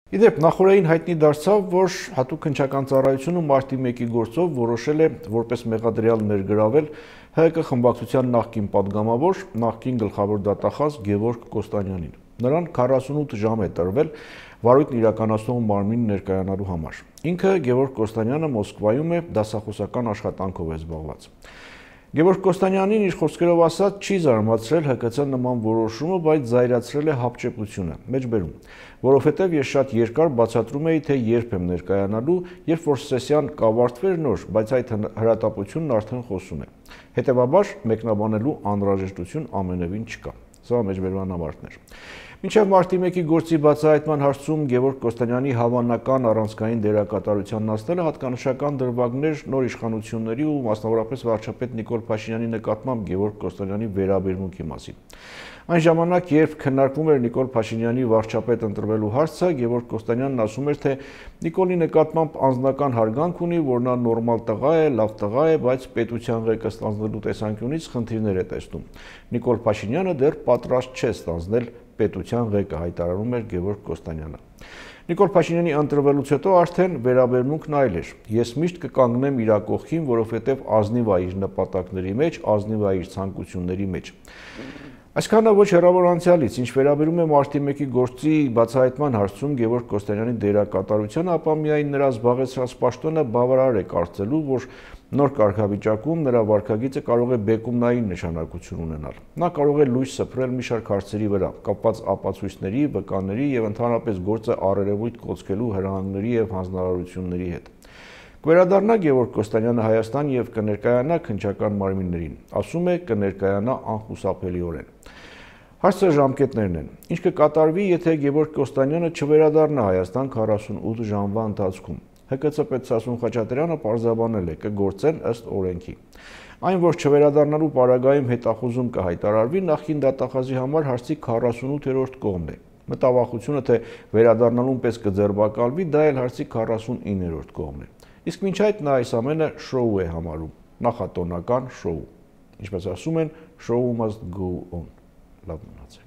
Իդեպ նախորդին հայտնի դարձավ, որ հատուկ քննչական ծառայությունը մարտի 1-ի գործով որոշել է որպես մեղադրյալ ներգրավել ՀՀԿ խմբակցության նախկին падգամավոր, նախկին գլխավոր դատախազ Գևորգ Կոստանյանին։ Նրան 48 ժամ է տրվել վարույթն իրականացնող մարմին ներկայանալու համար։ Ինքը Գևորգ Կոստանյանը Մոսկվայում է դասախոսական աշխատանքով է զբաղված։ Գևորգ Կոստանյանին իր խոսքերով ասած չի զարմացրել ՀԿՑ նման որոշումը, բայց զայրացրել է հապճեպությունը, մեջբերում, որովհետև ես շատ երկար բացատրում էի, թե երբ եմ ներկայանալու, երբ որ սեսիան կավարտվեր նոր, բայց այդ հրատապությունն արդեն խոսում է։ Հետևաբար մեկնաբանելու անհրաժեշտություն ամենևին չկա։ Սա մեջբերման ավարտն էր։ Մինչև մարտի 1-ի գործի բացահայտման հարցում Գևորգ Կոստանյանի հավանական առանցքային դերակատարությանն հասնելը հատկանշական դրվագներ նոր իշխանությունների ու մասնավորապես վարչապետ Նիկոլ Փաշինյանի նկատմամբ Գևորգ Կոստանյանի վերաբերմունքի մասին։ Այն ժամանակ, երբ քննարկվում էր Նիկոլ Փաշինյանի վարչապետ ընտրվելու հարցը, Գևորգ Կոստանյանն ասում էր, թե Նիկոլի նկատմամբ անձնական հարգանք ունի, որ նա նորմալ տղա է, լավ տղա է, բայց պետության ղեկը ստանձնելու տեսանկյունից խնդիրներ է տեսնում։ Նիկոլ Փաշինյանը դեռ պատրաստ չէ ստանձնել պետության ղեկը, հայտարարում էր Գևորգ Կոստանյանը։ Նիկոլ Փաշինյանի ընտրվելուց հետո արդեն վերաբերմունքն այլ էր։ Ես միշտ կկանգնեմ իր կողքին, որովհետև ազնիվ է իր նպատակների մեջ, ազնիվ է իր ցանկությունների մեջ։ Այսքանը ոչ հեռավոր անցյալից, ինչ վերաբերում է մարտի 1-ի գործի բացահայտման հարցում Գևորգ Կոստանյանի դերակատարությանը, ապա միայն նրա զբաղեցրած պաշտոնը բավարար է կարծելու, որ նոր կարգավիճակում նրա վարքագիծը կարող է բեկումնային նշանակություն ունենալ։ Նա կարող է լույս սփռել մի շարք հարցերի վրա, կապված ապացույցների, վկաների եւ ընդհանրապես գործը առերևույթ կոծկելու հրահանգների եւ հանձնարարությունների հետ։ Կվերադառնա Գևորգ Կոստանյանը Հայաստան եւ կներկայանա քննչական մարմիններին, ասում է կներկայանա անխուսափելիորեն։ Հարցը ժամկետներն են։ Ինչ կկատարվի, եթե Գևորգ Կոստանյանը չվերադառնա Հայաստան 48 ժամվա ընթացքում։ ՀԿՑ պետ Խաչատրյանը պարզաբանել է, կգործեն ըստ օրենքի։ Այն, որ չվերադառնալու պարագայում հետախուզում կհայտարարվի, նախին դատախազի համար հարցի 48-րդ կողմն է։ Մտավախությունը, թե վերադառնալուն պես կձերբակալվի, դա էլ հարցի 49-րդ կողմն է։ Իսկ մինչ այդ նա այս ամենը շոու է համարում, նախատոնական շոու։ Ինչպես ասում են, show must go on. Լավ մնացեք։